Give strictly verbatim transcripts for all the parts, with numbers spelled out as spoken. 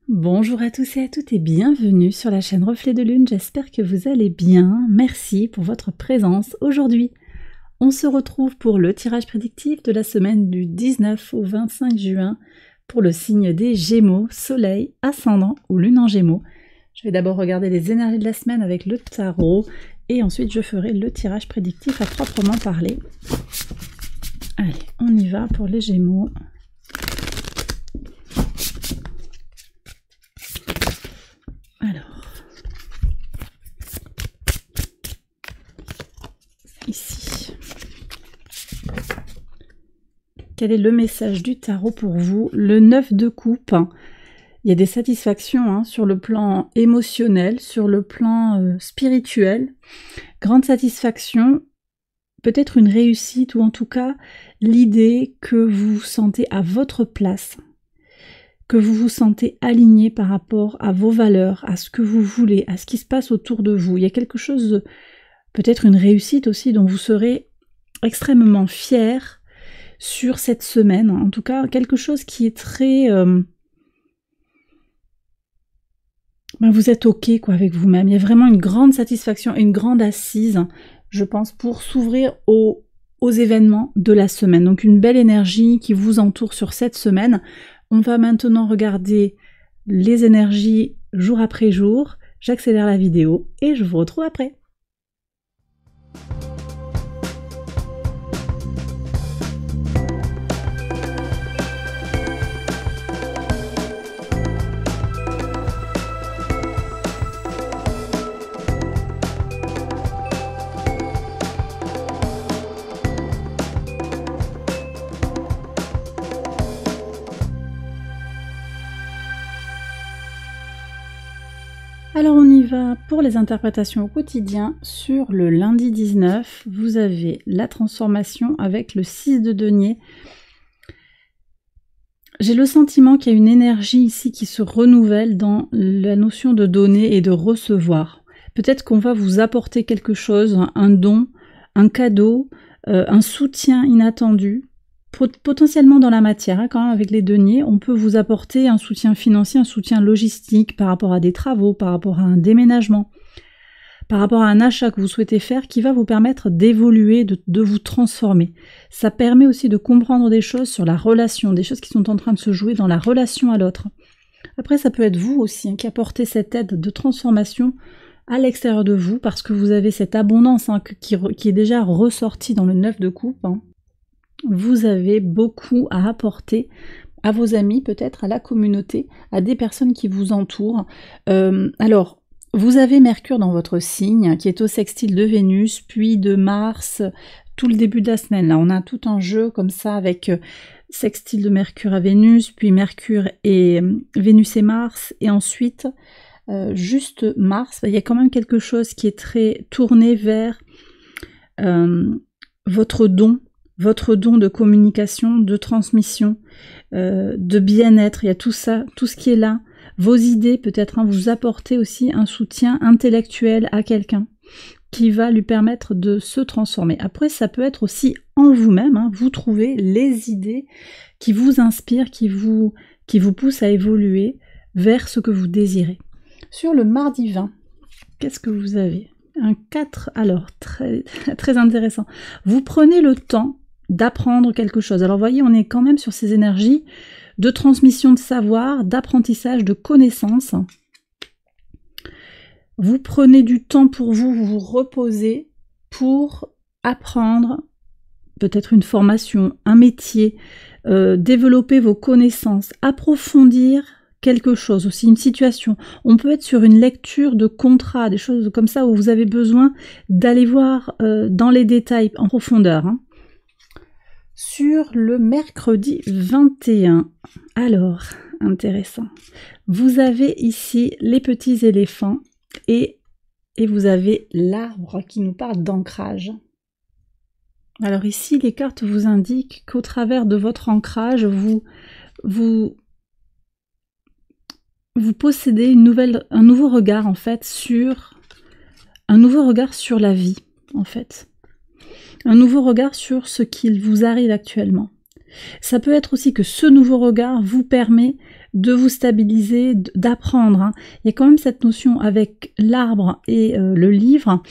Bonjour à tous et à toutes et bienvenue sur la chaîne Reflet de Lune, j'espère que vous allez bien, merci pour votre présence. Aujourd'hui, on se retrouve pour le tirage prédictif de la semaine du dix-neuf au vingt-cinq juin pour le signe des Gémeaux, Soleil, Ascendant ou Lune en Gémeaux. Je vais d'abord regarder les énergies de la semaine avec le tarot et ensuite je ferai le tirage prédictif à proprement parler. Allez, on y va pour les Gémeaux. Alors, ici, quel est le message du tarot pour vous? Le neuf de coupe, il y a des satisfactions hein, sur le plan émotionnel, sur le plan euh, spirituel, grande satisfaction, peut-être une réussite ou en tout cas l'idée que vous vous sentez à votre place, que vous vous sentez aligné par rapport à vos valeurs, à ce que vous voulez, à ce qui se passe autour de vous. Il y a quelque chose, de, peut-être une réussite aussi, dont vous serez extrêmement fier sur cette semaine. En tout cas, quelque chose qui est très... Euh, ben vous êtes ok quoi, avec vous-même. Il y a vraiment une grande satisfaction, une grande assise, je pense, pour s'ouvrir aux, aux événements de la semaine. Donc une belle énergie qui vous entoure sur cette semaine. On va maintenant regarder les énergies jour après jour. J'accélère la vidéo et je vous retrouve après. Alors on y va pour les interprétations au quotidien. Sur le lundi dix-neuf, vous avez la transformation avec le six de denier. J'ai le sentiment qu'il y a une énergie ici qui se renouvelle dans la notion de donner et de recevoir. Peut-être qu'on va vous apporter quelque chose, un don, un cadeau, euh, un soutien inattendu. Potentiellement dans la matière, hein, quand même avec les deniers, on peut vous apporter un soutien financier, un soutien logistique par rapport à des travaux, par rapport à un déménagement, par rapport à un achat que vous souhaitez faire qui va vous permettre d'évoluer, de, de vous transformer. Ça permet aussi de comprendre des choses sur la relation, des choses qui sont en train de se jouer dans la relation à l'autre. Après, ça peut être vous aussi hein, qui apportez cette aide de transformation à l'extérieur de vous parce que vous avez cette abondance hein, qui, qui est déjà ressortie dans le neuf de coupe. Hein. Vous avez beaucoup à apporter à vos amis, peut-être à la communauté, à des personnes qui vous entourent. Euh, alors, vous avez Mercure dans votre signe, qui est au sextile de Vénus, puis de Mars, tout le début de la semaine. Là, on a tout un jeu comme ça avec sextile de Mercure à Vénus, puis Mercure et Vénus et Mars, et ensuite, euh, juste Mars. Il y a quand même quelque chose qui est très tourné vers euh, votre don, votre don de communication, de transmission, euh, de bien-être, il y a tout ça, tout ce qui est là. Vos idées, peut-être, hein, vous apportez aussi un soutien intellectuel à quelqu'un qui va lui permettre de se transformer. Après, ça peut être aussi en vous-même, hein, vous trouvez les idées qui vous inspirent, qui vous, qui vous poussent à évoluer vers ce que vous désirez. Sur le mardi vingt, qu'est-ce que vous avez? Un quatre, alors, très, très intéressant. Vous prenez le temps d'apprendre quelque chose. Alors, vous voyez, on est quand même sur ces énergies de transmission de savoir, d'apprentissage, de connaissances. Vous prenez du temps pour vous, vous vous reposez pour apprendre peut-être une formation, un métier, euh, développer vos connaissances, approfondir quelque chose, aussi une situation. On peut être sur une lecture de contrat, des choses comme ça où vous avez besoin d'aller voir euh, dans les détails en profondeur. Hein. Sur le mercredi vingt et un, alors, intéressant, vous avez ici les petits éléphants et, et vous avez l'arbre qui nous parle d'ancrage. Alors ici, les cartes vous indiquent qu'au travers de votre ancrage, vous, vous, vous possédez une nouvelle, un nouveau regard en fait sur un nouveau regard sur la vie en fait. Un nouveau regard sur ce qu'il vous arrive actuellement. Ça peut être aussi que ce nouveau regard vous permet de vous stabiliser, d'apprendre. Hein. Il y a quand même cette notion avec l'arbre et euh, le livre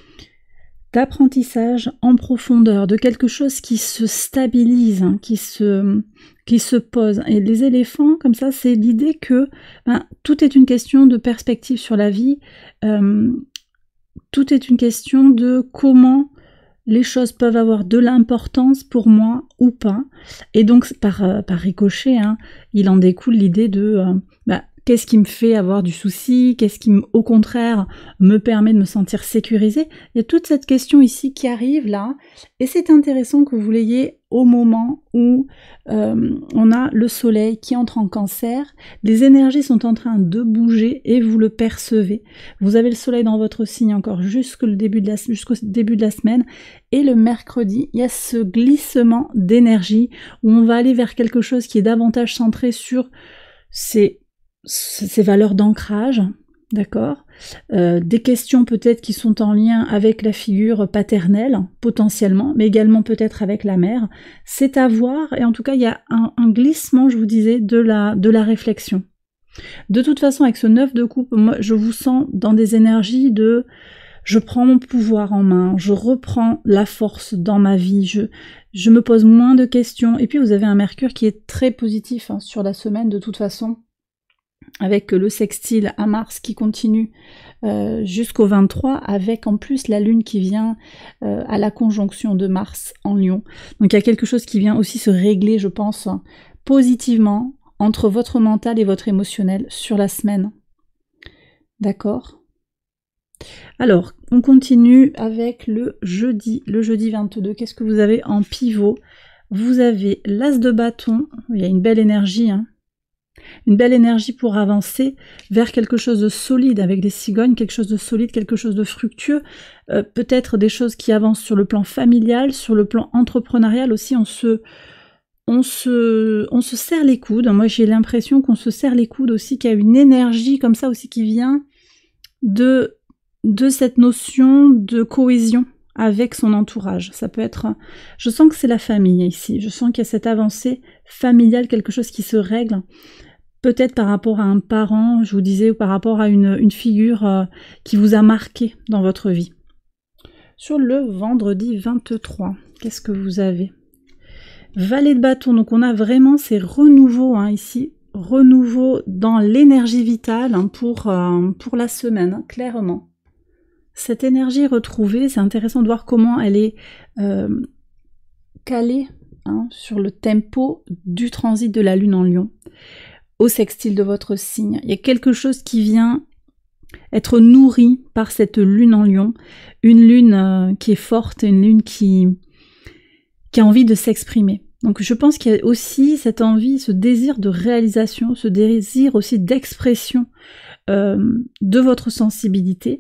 d'apprentissage en profondeur, de quelque chose qui se stabilise, hein, qui se, qui se pose. Et les éléphants, comme ça, c'est l'idée que ben, tout est une question de perspective sur la vie, euh, tout est une question de comment les choses peuvent avoir de l'importance pour moi ou pas. Et donc, par, euh, par ricochet, hein, il en découle l'idée de euh, bah, qu'est-ce qui me fait avoir du souci, qu'est-ce qui, au contraire, me permet de me sentir sécurisée. Il y a toute cette question ici qui arrive là, et c'est intéressant que vous l'ayez au moment où euh, on a le soleil qui entre en cancer, les énergies sont en train de bouger et vous le percevez. Vous avez le soleil dans votre signe encore jusqu'au début de la, jusqu'au début de la semaine, et le mercredi, il y a ce glissement d'énergie où on va aller vers quelque chose qui est davantage centré sur ces, ces valeurs d'ancrage, d'accord, euh, des questions peut-être qui sont en lien avec la figure paternelle, potentiellement, mais également peut-être avec la mère. C'est à voir, et en tout cas, il y a un, un glissement, je vous disais, de la, de la réflexion. De toute façon, avec ce neuf de coupe, moi, je vous sens dans des énergies de je prends mon pouvoir en main, je reprends la force dans ma vie, je, je me pose moins de questions. Et puis, vous avez un Mercure qui est très positif hein, sur la semaine, de toute façon, avec le sextile à Mars qui continue euh, jusqu'au vingt-trois, avec en plus la Lune qui vient euh, à la conjonction de Mars en Lion. Donc il y a quelque chose qui vient aussi se régler, je pense, positivement entre votre mental et votre émotionnel sur la semaine. D'accord ? Alors, on continue avec le jeudi, le jeudi vingt-deux. Qu'est-ce que vous avez en pivot? Vous avez l'as de bâton, il y a une belle énergie, hein. Une belle énergie pour avancer vers quelque chose de solide avec des cigognes, quelque chose de solide, quelque chose de fructueux, euh, peut-être des choses qui avancent sur le plan familial, sur le plan entrepreneurial aussi, on se, on se, on se serre les coudes. Moi j'ai l'impression qu'on se serre les coudes aussi, qu'il y a une énergie comme ça aussi qui vient de, de cette notion de cohésion avec son entourage. Ça peut être, je sens que c'est la famille ici, je sens qu'il y a cette avancée familiale, quelque chose qui se règle. Peut-être par rapport à un parent, je vous disais, ou par rapport à une, une figure euh, qui vous a marqué dans votre vie. Sur le vendredi vingt-trois, qu'est-ce que vous avez? Valet de bâton, donc on a vraiment ces renouveaux hein, ici, renouveau dans l'énergie vitale hein, pour, euh, pour la semaine, hein, clairement. Cette énergie retrouvée, c'est intéressant de voir comment elle est euh, calée hein, sur le tempo du transit de la Lune en Lion. Au sextile de votre signe. Il y a quelque chose qui vient être nourri par cette lune en Lion, une lune euh, qui est forte, une lune qui, qui a envie de s'exprimer. Donc je pense qu'il y a aussi cette envie, ce désir de réalisation, ce désir aussi d'expression euh, de votre sensibilité,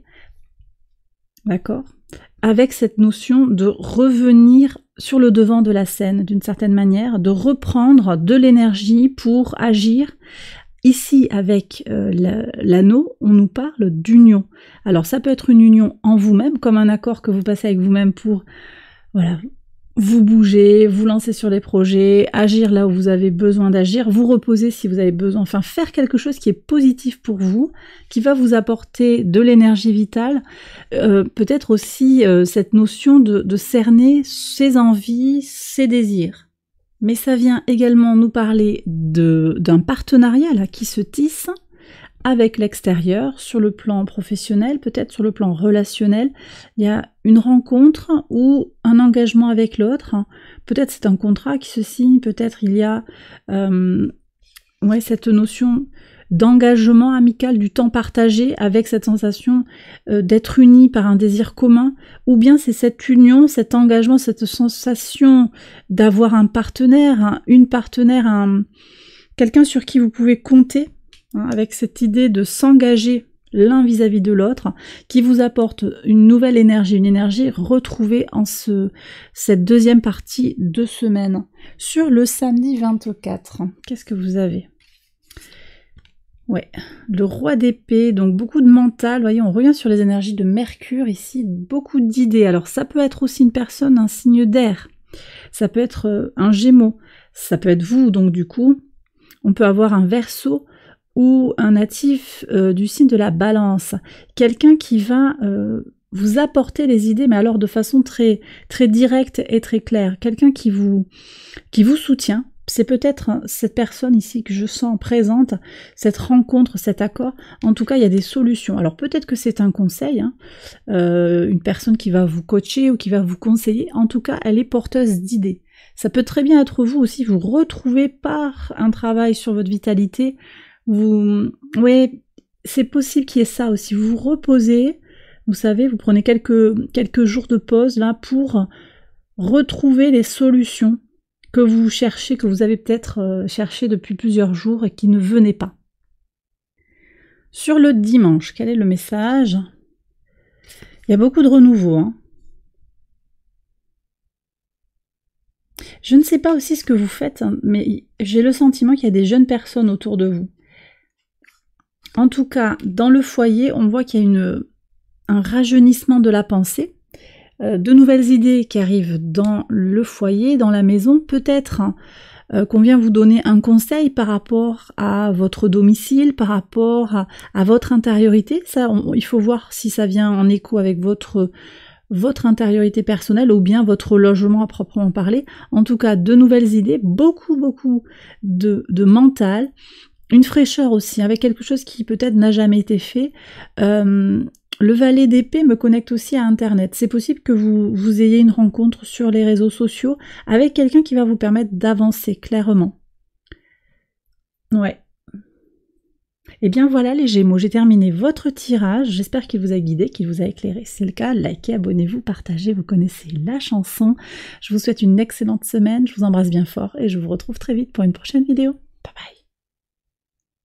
d'accord, avec cette notion de revenir sur le devant de la scène, d'une certaine manière, de reprendre de l'énergie pour agir. Ici, avec euh, l'anneau, on nous parle d'union. Alors, ça peut être une union en vous-même, comme un accord que vous passez avec vous-même pour, voilà, vous bouger, vous lancer sur les projets, agir là où vous avez besoin d'agir, vous reposer si vous avez besoin, enfin faire quelque chose qui est positif pour vous, qui va vous apporter de l'énergie vitale, euh, peut-être aussi euh, cette notion de, de cerner ses envies, ses désirs. Mais ça vient également nous parler de, d'un partenariat là, qui se tisse avec l'extérieur, sur le plan professionnel, peut-être sur le plan relationnel. Il y a une rencontre ou un engagement avec l'autre. Peut-être c'est un contrat qui se signe, peut-être il y a euh, ouais, cette notion d'engagement amical, du temps partagé, avec cette sensation euh, d'être unis par un désir commun, ou bien c'est cette union, cet engagement, cette sensation d'avoir un partenaire, un, une partenaire, un, quelqu'un sur qui vous pouvez compter, avec cette idée de s'engager l'un vis-à-vis de l'autre, qui vous apporte une nouvelle énergie, une énergie retrouvée en ce, cette deuxième partie de semaine. Sur le samedi vingt-quatre, qu'est-ce que vous avez? Ouais, le roi d'épée, donc beaucoup de mental, voyez, on revient sur les énergies de Mercure ici, beaucoup d'idées. Alors ça peut être aussi une personne, un signe d'air, ça peut être un Gémeaux, Ça peut être vous, donc du coup, on peut avoir un Verseau ou un natif euh, du signe de la Balance. Quelqu'un qui va euh, vous apporter les idées, mais alors de façon très, très directe et très claire. Quelqu'un qui vous, qui vous soutient. C'est peut-être cette personne ici que je sens présente, cette rencontre, cet accord. En tout cas, il y a des solutions. Alors peut-être que c'est un conseil, hein, euh, une personne qui va vous coacher ou qui va vous conseiller. En tout cas, elle est porteuse d'idées. Ça peut très bien être vous aussi, vous retrouvez par un travail sur votre vitalité. Vous, oui, c'est possible qu'il y ait ça aussi. Vous vous reposez, vous savez, vous prenez quelques, quelques jours de pause là pour retrouver les solutions que vous cherchez, que vous avez peut-être euh, cherché depuis plusieurs jours et qui ne venaient pas. Sur le dimanche, quel est le message? Il y a beaucoup de renouveau. Hein. Je ne sais pas aussi ce que vous faites, hein, mais j'ai le sentiment qu'il y a des jeunes personnes autour de vous. En tout cas, dans le foyer, on voit qu'il y a une, un rajeunissement de la pensée. De nouvelles idées qui arrivent dans le foyer, dans la maison, peut-être hein, euh, qu'on vient vous donner un conseil par rapport à votre domicile, par rapport à, à votre intériorité. Ça, on, il faut voir si ça vient en écho avec votre, votre intériorité personnelle ou bien votre logement à proprement parler. En tout cas, de nouvelles idées, beaucoup, beaucoup de, de mental, une fraîcheur aussi, avec quelque chose qui peut-être n'a jamais été fait. Euh, Le valet d'épée me connecte aussi à Internet. C'est possible que vous, vous ayez une rencontre sur les réseaux sociaux avec quelqu'un qui va vous permettre d'avancer clairement. Ouais. Et bien voilà les Gémeaux, j'ai terminé votre tirage. J'espère qu'il vous a guidé, qu'il vous a éclairé. Si c'est le cas, likez, abonnez-vous, partagez, vous connaissez la chanson. Je vous souhaite une excellente semaine, je vous embrasse bien fort et je vous retrouve très vite pour une prochaine vidéo. Bye bye.